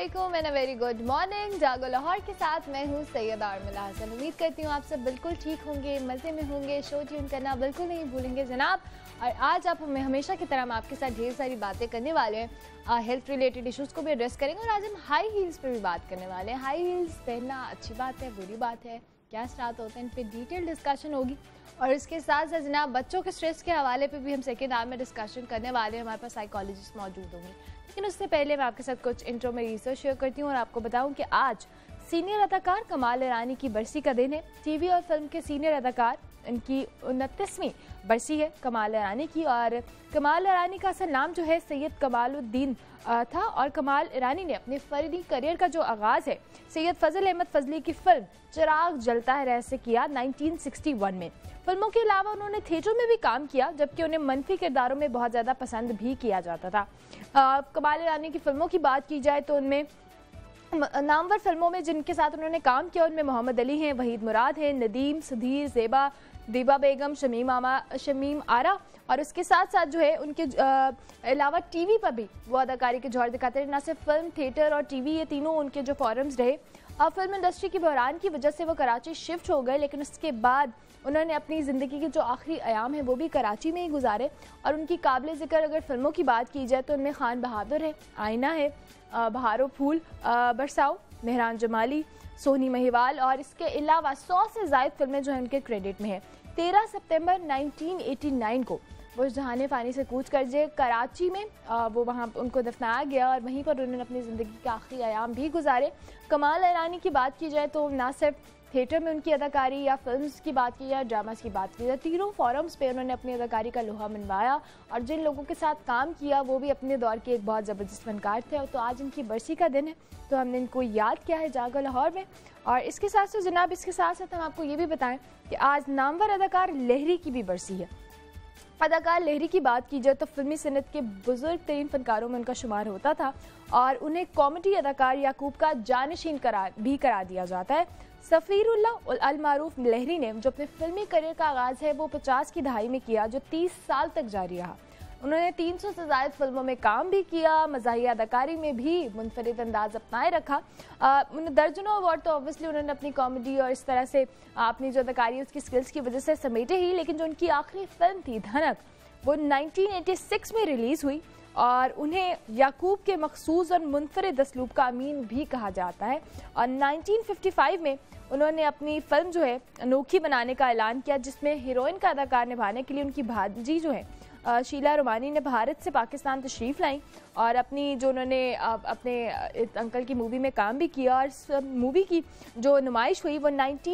वालेकुम and a very good morning. जागो लाहौर के साथ मैं हूँ सैयदा आरमला हसन। उम्मीद करती हूँ आप सब बिल्कुल ठीक होंगे, मज़े में होंगे, शो ट्यून करना बिल्कुल नहीं भूलेंगे जनाब। और आज आप हमें हमेशा की तरह हम आपके साथ ढेर सारी बातें करने वाले हैं, हेल्थ रिलेटेड इश्यूज़ को भी एड्रेस करेंगे और आज हम हाई हील्स पर भी बात करने वाले हैं। हाई हील्स पहनना अच्छी बात है, बुरी बात है, क्या स्टार्ट होता है, इन पर डिटेल डिस्कशन होगी। और इसके साथ साथ जनाब बच्चों के स्ट्रेस के हवाले पे भी हम सेकेंड आवर में डिस्कशन करने वाले हैं। हमारे पास साइकोलॉजिस्ट मौजूद होंगे, लेकिन उससे पहले मैं आपके साथ कुछ इंट्रो में रिसर्च शेयर करती हूँ और आपको बताऊँ कि आज सीनियर अदाकार कमाल ईरानी की बरसी का दिन है। टीवी और फिल्म के सीनियर अदाकार, इनकी 29वीं बरसी है कमाल ईरानी की। और कमाल ईरानी का असल नाम जो है सैयद कमालुद्दीन था और कमाल ईरानी ने अपने फर्दी करियर का जो आगाज़ है सैयद फजल अहमद फजली की फिल्म चिराग जलता है रह से किया 1961 में। फिल्मों के अलावा उन्होंने थिएटर में भी काम किया, जबकि उन्हें मनफी किरदारों में बहुत ज़्यादा पसंद भी किया जाता था। कमाल ईरानी की फिल्मों की बात की जाए तो उनमें नामवर फिल्मों में जिनके साथ उन्होंने काम किया उनमें मोहम्मद अली हैं, वहीद मुराद हैं, नदीम, सुधीर, ज़ेबा, दीबा बेगम, शमीम आरा और उसके साथ साथ जो है उनके अलावा टीवी पर भी वो अदाकारी के जौहर दिखाते हैं। ना सिर्फ फिल्म, थिएटर और टीवी, ये तीनों उनके जो फॉरम्स रहे। फिल्म इंडस्ट्री की बहरान की वजह से वो कराची शिफ्ट हो गए, लेकिन उसके बाद उन्होंने अपनी ज़िंदगी के जो आखिरी अयाम हैं वो भी कराची में ही गुजारे। और उनकी काबिल ज़िक्र अगर फिल्मों की बात की जाए तो उनमें खान बहादुर है, आईना है, बहारो फूल बरसाओ, मेहरान जमाली, सोनी महिवाल और इसके अलावा 100 से ज़ायद फिल्में जो हैं उनके क्रेडिट में हैं। 13 सितंबर 1989 को वो जहाने फ़ानी से कूच कर जे कराची में वो वहाँ उनको दफनाया गया और वहीं पर उन्होंने अपनी ज़िंदगी के आखिरी अयाम भी गुजारे। कमाल ईरानी की बात की जाए तो ना सिर्फ थिएटर में उनकी अदाकारी या फिल्म्स की बात की जाए, ड्रामास की बात की जाए, तीनों फॉरम्स पे उन्होंने अपनी अदाकारी का लोहा मनवाया और जिन लोगों के साथ काम किया वो भी अपने दौर के एक बहुत ज़बरदस्त फनकार थे। तो आज इनकी बरसी का दिन है तो हमने इनको याद किया है जागो लाहौर में। और इसके साथ साथ जनाब इसके साथ साथ हम आपको ये भी बताएं कि आज नामवर अदाकार लहरी की भी बरसी है। अदाकार लहरी की बात की जाए तो फिल्मी सनत के बुजुर्ग तरीन फनकारों में उनका शुमार होता था और उन्हें कॉमेडी अदाकार याकूब का जानशीन करार दिया जाता है। सफ़ीरुल्लाह अल मारूफ लहरी ने जो अपने फिल्मी करियर का आगाज़ है वो 50 की दहाई में किया, जो 30 साल तक जारी रहा। उन्होंने 300 से ज़ायद फिल्मों में काम भी किया, मज़ाहिया अदाकारी में भी मुनफरिद अंदाज अपनाए रखा। दर्जनों अवार्ड तो ऑब्वियसली उन्होंने अपनी कॉमेडी और इस तरह से अपनी जो अदाकारी है उसकी स्किल्स की वजह से समेटे ही, लेकिन जो उनकी आखिरी फिल्म थी धनक वो 1986 में रिलीज़ हुई और उन्हें याकूब के मखसूस और मुनफरिद असलूब का अमीन भी कहा जाता है। और 1955 में उन्होंने अपनी फिल्म जो है अनोखी बनाने का ऐलान किया, जिसमें हीरोइन का अदाकार निभाने के लिए उनकी भांजी जो है शीला रोमानी ने भारत से पाकिस्तान तशरीफ़ लाई और अपनी जो उन्होंने अपने अंकल की मूवी में काम भी किया। और इस मूवी की जो नुमाइश हुई वो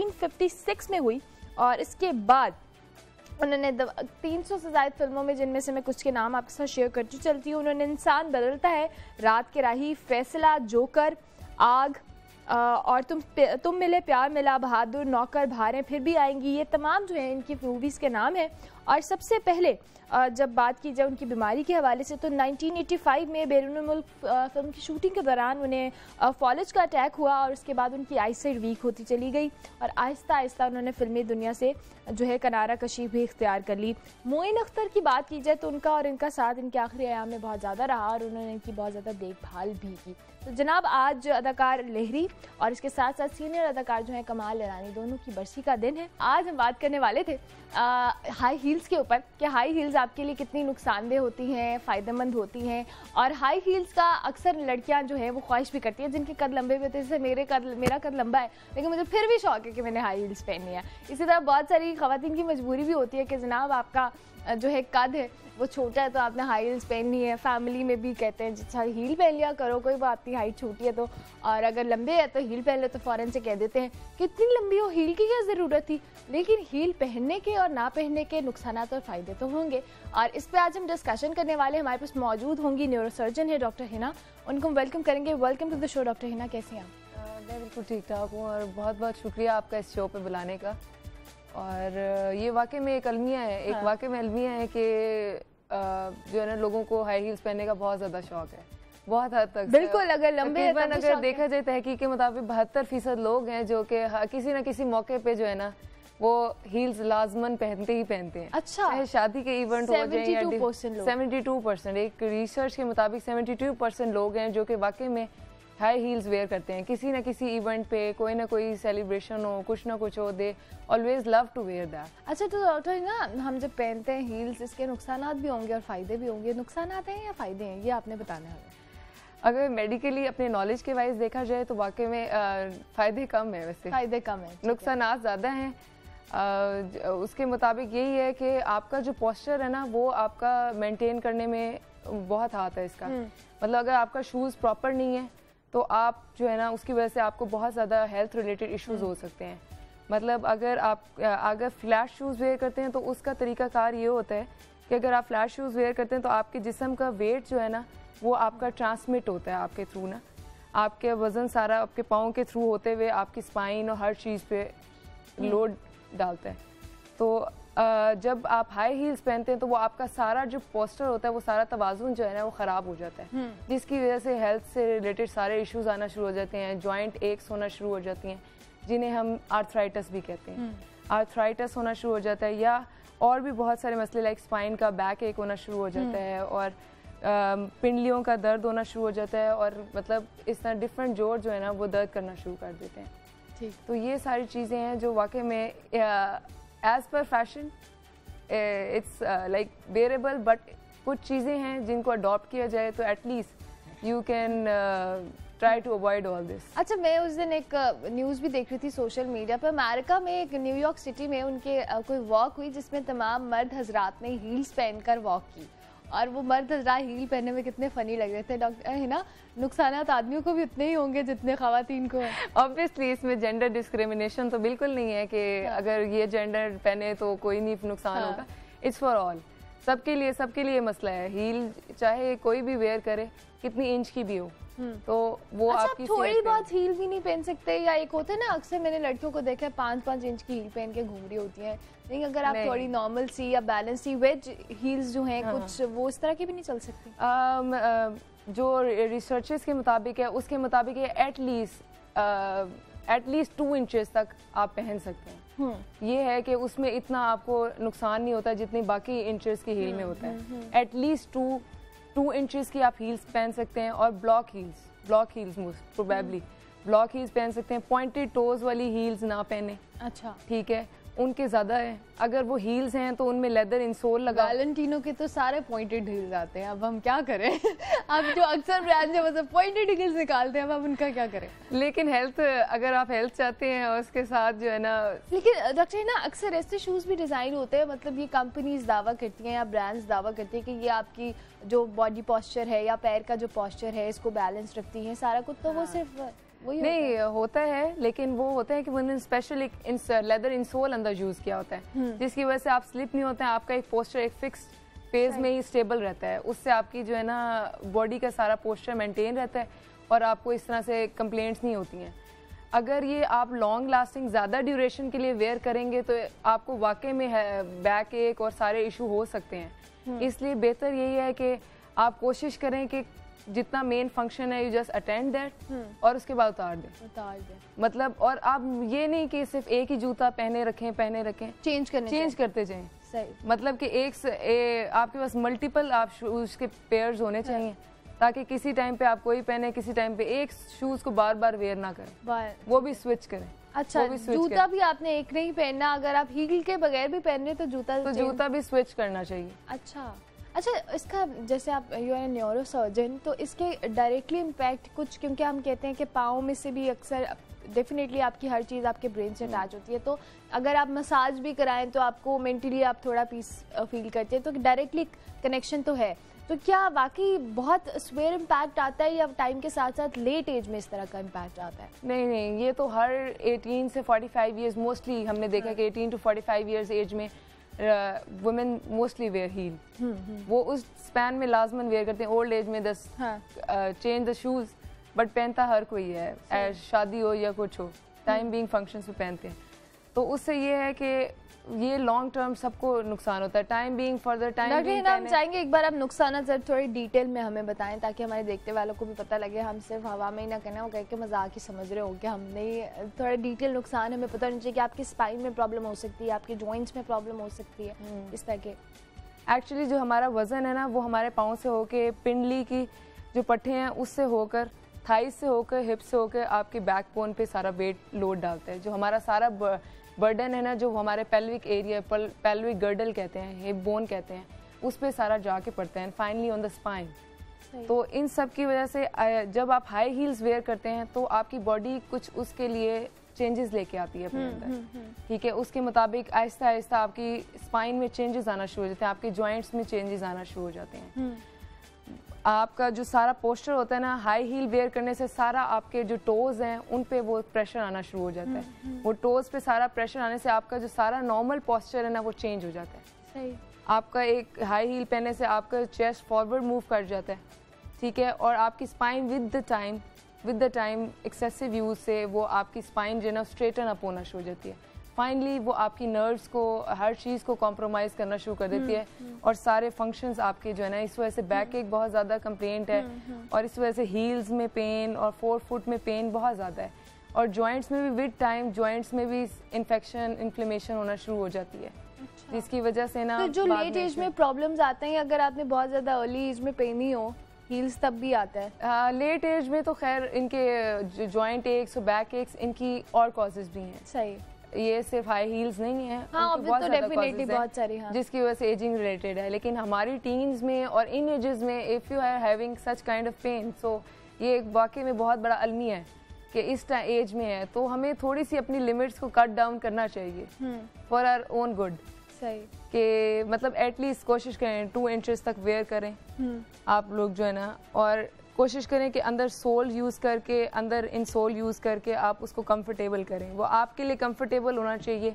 1956 में हुई और इसके बाद उन्होंने 300 से ज़ायद फिल्मों में, जिनमें से मैं कुछ के नाम आपके साथ शेयर करती चलती हूँ। उन्होंने इंसान बदलता है, रात के राही, फैसला, जोकर, आग और तुम मिले, प्यार मिला, बहादुर, नौकर, भारें फिर भी आएंगी, ये तमाम जो है इनकी मूवीज़ के नाम हैं। और सबसे पहले जब बात की जाए उनकी बीमारी के हवाले से तो 1985 में बैरून मुल्क फिल्म की शूटिंग के दौरान उन्हें फॉलेज का अटैक हुआ और उसके बाद उनकी आईसाइट वीक होती चली गई और आहिस्ता आहिस्ता उन्होंने फिल्मी दुनिया से जो है किनारा कशी भी इख्तियार कर ली। मोइन अख्तर की बात की जाए तो उनका और इनका साथ इनके आखिरी अयाम में बहुत ज़्यादा रहा और उन्होंने इनकी बहुत ज़्यादा देखभाल भी की। तो जनाब आज अदाकार लहरी और इसके साथ साथ सीनियर अदाकार जो हैं कमाल ईरानी, दोनों की बरसी का दिन है। आज हम बात करने वाले थे हाई हील्स के ऊपर कि हाई हील्स आपके लिए कितनी नुकसानदेह होती हैं, फ़ायदेमंद होती हैं। और हाई हील्स का अक्सर लड़कियां जो है वो ख्वाहिश भी करती हैं जिनके कद लंबे भी होते हैं। जैसे मेरा कद लंबा है लेकिन मुझे फिर भी शौक है कि मैंने हाई हील्स पहननी है। इसी तरह बहुत सारी ख़वातीन की मजबूरी भी होती है कि जनाब आपका जो है कद है वो छोटा है तो आपने हाई हील्स पहननी है। फैमिली में भी कहते हैं अच्छा हील पहन लिया करो, कोई बात नहीं, हाइट छोटी है तो, और अगर लंबे है तो हील पहन लो, तो फ़ौरन से कह देते हैं कितनी लंबी हो, हील की क्या ज़रूरत थी। लेकिन हील पहनने के और ना पहनने के नुकसान और फ़ायदे तो होंगे और इस पर आज हम डिस्कशन करने वाले। हमारे पास मौजूद होंगी न्यूरोसर्जन है डॉक्टर हिना, उनको वेलकम करेंगे। Welcome to the show doctor Hina, कैसे हैं आप? मैं बिल्कुल ठीक ठाक हूँ और बहुत बहुत शुक्रिया आपका इस शो पे बुलाने का। और ये वाकई में एक अलमिया है, एक वाकई में अलमिया है कि जो है ना लोगों को हाई हील्स पहनने का बहुत ज़्यादा शौक है, बहुत हद तक। बिल्कुल, अगर लंबे अगर देखा जाए तहकीक के मुताबिक 72% लोग हैं जो कि किसी न किसी मौके पे जो है ना वो हील्स लाजमन पहनते ही पहनते हैं। अच्छा, चाहे शादी के इवेंट हो जाए। 72% 72% एक रिसर्च के मुताबिक 72% लोग हैं जो कि वाकई में हाई हील्स वेयर करते हैं किसी ना किसी इवेंट पे, कोई ना कोई सेलिब्रेशन हो, कुछ ना कुछ हो, they always love to wear that. अच्छा तो डॉक्टर ना, हम जब पहनते हैं हील्स, इसके नुकसानात भी होंगे और फ़ायदे भी होंगे। नुकसानात हैं या फ़ायदे हैं, ये आपने बताना है। अगर मेडिकली अपने नॉलेज के वाइज देखा जाए तो वाकई में फ़ायदे कम है, वैसे फ़ायदे कम है, नुकसानात ज़्यादा हैं। उसके मुताबिक यही है कि आपका जो पोस्चर है ना वो आपका मेंटेन करने में बहुत हाथ है इसका। मतलब अगर आपका शूज़ प्रॉपर नहीं है तो आप जो है ना उसकी वजह से आपको बहुत ज़्यादा हेल्थ रिलेटेड इश्यूज हो सकते हैं। मतलब अगर फ्लैट शूज़ वेयर करते हैं तो उसका तरीकाकार ये होता है कि अगर आप फ्लैट शूज़ वेयर करते हैं तो आपके जिस्म का वेट जो है ना वो आपका ट्रांसमिट होता है आपके थ्रू ना, आपके वज़न सारा आपके पाँव के थ्रू होते हुए आपकी स्पाइन और हर चीज़ पे लोड डालता है। तो जब आप हाई हील्स पहनते हैं तो वो आपका सारा जो पोस्चर होता है वो सारा तवाज़ुन जो है ना वो ख़राब हो जाता है, जिसकी वजह से हेल्थ से रिलेटेड सारे इश्यूज आना शुरू हो जाते हैं, जॉइंट एक्स होना शुरू हो जाती हैं जिन्हें हम आर्थराइटिस भी कहते हैं। आर्थराइटिस होना शुरू हो जाता है या और भी बहुत सारे मसले लाइक स्पाइन का बैक एक होना शुरू हो जाता है और पिंडलियों का दर्द होना शुरू हो जाता है और मतलब इस तरह डिफरेंट जोड़ जो है ना वो दर्द करना शुरू कर देते हैं। ठीक, तो ये सारी चीज़ें हैं जो वाकई में एज पर fashion it's like wearable, but कुछ चीज़ें हैं जिनको अडॉप्ट किया जाए तो at least you can try to avoid all this. अच्छा, मैं उस दिन एक न्यूज़ भी देख रही थी सोशल मीडिया पर, अमेरिका में एक न्यूयॉर्क सिटी में उनके कोई वॉक हुई जिसमें तमाम मर्द हजरात ने हील्स पहनकर वॉक की और वो मर्द हजरात हील पहनने में कितने फ़नी लग रहे थे डॉक्टर, है ना। नुकसानात आदमियों को भी उतने ही होंगे जितने ख़वातीन को है। ऑब्वियसली इसमें जेंडर डिस्क्रिमिनेशन तो बिल्कुल नहीं है कि अगर ये जेंडर पहने तो कोई नहीं नुकसान होगा। इट्स फॉर ऑल, सबके लिए मसला है। हील चाहे कोई भी वेयर करे, कितनी इंच की भी हो, तो वो अच्छा, आपकी थोड़ी बहुत हील भी नहीं पहन सकते? या एक होता है ना, अक्सर मैंने लड़कियों को देखा है 5-5 इंच की हील पहन के घूम रही होती हैं। नहीं, अगर आप थोड़ी नॉर्मल सी या बैलेंस सी वेज हील्स जो हैं कुछ, वो इस तरह की भी नहीं चल सकती? जो रिसर्चेस के मुताबिक है उसके मुताबिक एटलीस्ट 2 इंचेस तक आप पहन सकते हैं। ये है कि उसमें इतना आपको नुकसान नहीं होता जितनी बाकी इंचेस की हील में होता है। एटलीस्ट 2 इंचेस की आप हील्स पहन सकते हैं और block heels most probably block heels पहन सकते हैं। पॉइंटेड टोज वाली हील्स ना पहने। अच्छा, ठीक है, उनके ज़्यादा है। अगर वो हील्स हैं तो उनमें लेदर इंसोल लगा। वैलेंटिनो के तो सारे पॉइंटेड हील्स आते हैं, अब हम क्या करें? अब जो अक्सर ब्रांड है वो सब पॉइंटेड हील्स निकालते हैं, अब उनका क्या करें? लेकिन अगर आप हेल्थ चाहते हैं और उसके साथ जो है ना, लेकिन डॉक्टर ना अक्सर ऐसे शूज़ भी डिज़ाइन होते हैं, मतलब ये कंपनीज दावा करती हैं या ब्रांड्स दावा करती हैं कि ये आपकी जो बॉडी पोस्चर है या पैर का जो पोस्चर है इसको बैलेंस रखती हैं सारा कुछ, तो वो सिर्फ वही नहीं होता है। लेकिन वो होता है कि उन्होंने स्पेशल एक लेदर इंसोल अंदर यूज़ किया होता है जिसकी वजह से आप स्लिप नहीं होते हैं, आपका एक पोस्चर एक फिक्स फेज में ही स्टेबल रहता है। उससे आपकी जो है ना बॉडी का सारा पोस्चर मेंटेन रहता है और आपको इस तरह से कंप्लेंट्स नहीं होती हैं। अगर ये आप लॉन्ग लास्टिंग ज़्यादा ड्यूरेशन के लिए वेयर करेंगे तो आपको वाकई में बैक एक और सारे इशू हो सकते हैं। इसलिए बेहतर यही है कि आप कोशिश करें कि जितना मेन फंक्शन है यू जस्ट अटेंड दैट और उसके बाद उतार दें। मतलब और आप ये नहीं कि सिर्फ एक ही जूता पहने रखें, चेंज करते जाएं। सही, मतलब कि आपके पास मल्टीपल आप शूज के पेयर्स होने चाहिए ताकि किसी टाइम पे आप कोई पहने, किसी टाइम पे एक शूज को बार बार वेयर ना करें, वो भी स्विच करें। अच्छा, जूता भी आपने एक नहीं पहनना, अगर आप हील के बगैर भी पहन रहे तो जूता भी स्विच करना चाहिए। अच्छा, इसका जैसे आप यू आर न्यूरो सर्जन, तो इसके डायरेक्टली इम्पैक्ट कुछ, क्योंकि हम कहते हैं कि पाँव में से भी अक्सर डेफिनेटली आपकी हर चीज़ आपके ब्रेन से अटैच होती है, तो अगर आप मसाज भी कराएं तो आपको मेंटली आप थोड़ा पीस फील करते हैं, तो डायरेक्टली कनेक्शन तो है। तो क्या वाकई बहुत स्वेयर इम्पैक्ट आता है या टाइम के साथ साथ लेट एज में इस तरह का इम्पैक्ट आता है? नहीं, ये तो हर 18 से 45 ईयर्स मोस्टली हमने देखा कि 18 to 45 ईयर्स एज में वुमेन मोस्टली वेयर हील। वो उस स्पैन में लाजमन वेयर करते हैं। ओल्ड एज में चेंज द शूज, बट पहनता हर कोई है, शादी हो या कुछ हो, टाइम बीइंग फंक्शंस में पहनते हैं। तो उससे ये है कि ये लॉन्ग टर्म सबको नुकसान होता है। Time being for the time being हम चाहेंगे एक बार आप नुकसान जरा थोड़ी डिटेल में हमें बताएं ताकि हमारे देखने वालों को भी पता लगे, हम सिर्फ हवा में ही ना कहना हो कि मजाक ही समझ रहे हो कि हमने थोड़ा डिटेल नुकसान हमें पता होना चाहिए कि आपकी स्पाइन में प्रॉब्लम हो सकती है, आपके जॉइंट्स में प्रॉब्लम हो सकती है, इस तरह के। एक्चुअली जो हमारा वजन है ना वो हमारे पाँव से होके पिंडली की जो पट्टे हैं उससे होकर थाइस से होकर हिप से होकर आपके बैक बोन पे सारा वेट लोड डालता है। जो हमारा सारा बर्डन है ना, जो हमारे पेल्विक एरिया, पेल्विक गर्डल कहते हैं, हिप बोन कहते हैं, उस पे सारा जाके पड़ता है, फाइनली ऑन द स्पाइन। तो इन सब की वजह से जब आप हाई हील्स वेयर करते हैं तो आपकी बॉडी कुछ उसके लिए चेंजेस लेके आती है अपने अंदर, ठीक है। उसके मुताबिक आहिस्ता आहिस्ता आपकी स्पाइन में चेंजेस आना शुरू हो जाते हैं, आपके जॉइंट्स में चेंजेस आना शुरू हो जाते हैं। आपका जो सारा पोस्चर होता है ना, हाई हील वेयर करने से सारा आपके जो टोज हैं उन पे वो प्रेशर आना शुरू हो जाता है। वो टोज पे सारा प्रेशर आने से आपका जो सारा नॉर्मल पोस्चर है ना वो चेंज हो जाता है। सही। आपका एक हाई हील पहनने से आपका चेस्ट फॉरवर्ड मूव कर जाता है, ठीक है। और आपकी spine with the time excessive use से वो आपकी स्पाइन जो है ना स्ट्रेटन अप होना शुरू हो जाती है। फाइनली वो आपकी नर्व्स को, हर चीज़ को कॉम्प्रोमाइज़ करना शुरू कर देती है और सारे फंक्शंस आपके जो है ना, इस वजह से बैक एक बहुत ज़्यादा कंप्लेंट है और इस वजह से हील्स में पेन और 4 फुट में पेन बहुत ज़्यादा है। और जॉइंट्स में भी विद टाइम जॉइंट्स में भी इन्फेक्शन, इन्फ्लेमेशन होना शुरू हो जाती है। जिसकी वजह से ना तो जो लेट एज में प्रॉब्लम्स आते हैं, अगर आपने बहुत ज़्यादा अर्ली एज में पेन ही हो, हील्स तब भी आता है? लेट एज में तो खैर इनके जॉइंट एक्स और बैक एक्स इनकी और कॉजेज भी हैं। सही। ये सिर्फ हाई हील्स नहीं है, हाँ, बहुत तो डेफिनेटली बहुत सारी, हाँ। जिसकी वजह से एजिंग रिलेटेड है। लेकिन हमारी टीन्स में और इन एजेस में if you are having such kind of pain, so ये एक वाकई में बहुत बड़ा अलमिया है कि इस एज में है तो हमें थोड़ी सी अपनी लिमिट्स को कट डाउन करना चाहिए फॉर आवर ओन गुड। सही। कि मतलब एटलीस्ट कोशिश करें 2 इंचेस तक वेयर करें आप लोग जो है ना, और कोशिश करें कि अंदर सोल यूज़ करके, अंदर इन सोल यूज़ करके आप उसको कंफर्टेबल करें। वो आपके लिए कंफर्टेबल होना चाहिए,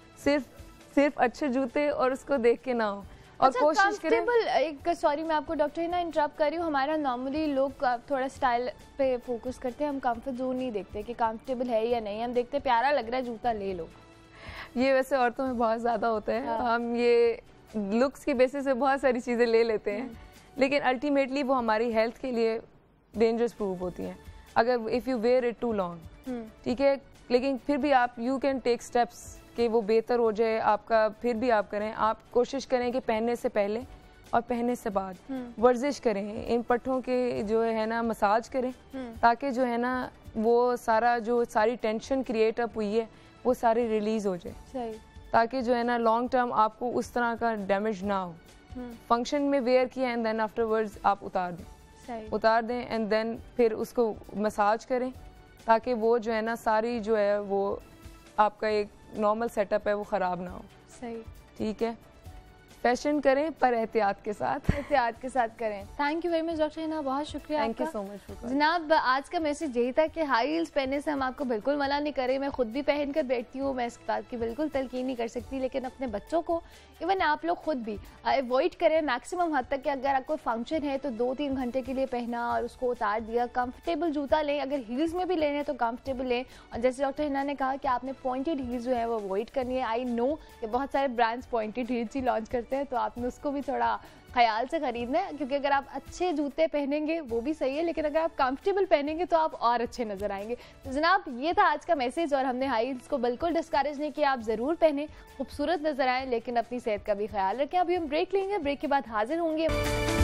सिर्फ अच्छे जूते और उसको देख के ना हो। और अच्छा, कोशिश करें एक, सॉरी मैं आपको डॉक्टर ना इंटरप्ट कर रही हूँ, हमारा नॉर्मली लोग थोड़ा स्टाइल पे फोकस करते हैं, हम कंफर्ट जोन नहीं देखते कि कंफर्टेबल है या नहीं, हम देखते प्यारा लग रहा है जूता ले लो। ये वैसे औरतों में बहुत ज़्यादा होता है। हाँ। हम ये लुक्स की बेसिस पे बहुत सारी चीज़ें ले लेते हैं, लेकिन अल्टीमेटली वो हमारी हेल्थ के लिए डेंजरस प्रूव होती हैं अगर if you wear it too long, ठीक है। लेकिन फिर भी आप यू कैन टेक स्टेप्स कि वो बेहतर हो जाए आपका, फिर भी आप करें। आप कोशिश करें कि पहनने से पहले और पहनने से बाद वर्जिश करें, इन पट्ठों के जो है ना मसाज करें, ताकि जो है ना वो सारी टेंशन क्रिएट अप हुई है वो सारी रिलीज हो जाए। सही। ताकि जो है ना लॉन्ग टर्म आपको उस तरह का डैमेज ना हो। फंक्शन में वेयर किया एंड देन आफ्टरवर्ड्स आप उतार दें एंड देन फिर उसको मसाज करें, ताकि वो जो है ना सारी जो है वो आपका एक नॉर्मल सेटअप है वो ख़राब ना हो। सही। ठीक है। फैशन करें पर एहतियात के साथ करें। Thank you very much doctor Hina, बहुत शुक्रिया। थैंक यू सो मच जनाब। आज का मैसेज यही था कि हाई हील्स पहनने से हम आपको बिल्कुल मना नहीं करें। मैं खुद भी पहन कर बैठती हूँ, मैं इस बात की बिल्कुल तलकीन नहीं कर सकती, लेकिन अपने बच्चों को, इवन आप लोग खुद भी अवॉइड करें मैक्सिमम हद तक कि अगर आपको फंक्शन है तो 2-3 घंटे के लिए पहना और उसको उतार दिया। कंफर्टेबल जूता लें, अगर हील्स में भी लेने हैं तो कंफर्टेबल लें। और जैसे डॉक्टर हिना ने कहा कि आपने पॉइंटेड हील्स जो है वो अवॉइड करनी है। आई नो कि बहुत सारे ब्रांड्स पॉइंटेड हील्स ही लॉन्च करते हैं, तो आपने उसको भी थोड़ा ख्याल से खरीदना है, क्योंकि अगर आप अच्छे जूते पहनेंगे वो भी सही है, लेकिन अगर आप कंफर्टेबल पहनेंगे तो आप और अच्छे नजर आएंगे। तो जनाब ये था आज का मैसेज, और हमने हाई हील्स को बिल्कुल डिस्करेज नहीं किया। आप ज़रूर पहने, खूबसूरत नजर आए, लेकिन अपनी सेहत का भी ख्याल रखें। अभी हम ब्रेक लेंगे, ब्रेक के बाद हाजिर होंगे।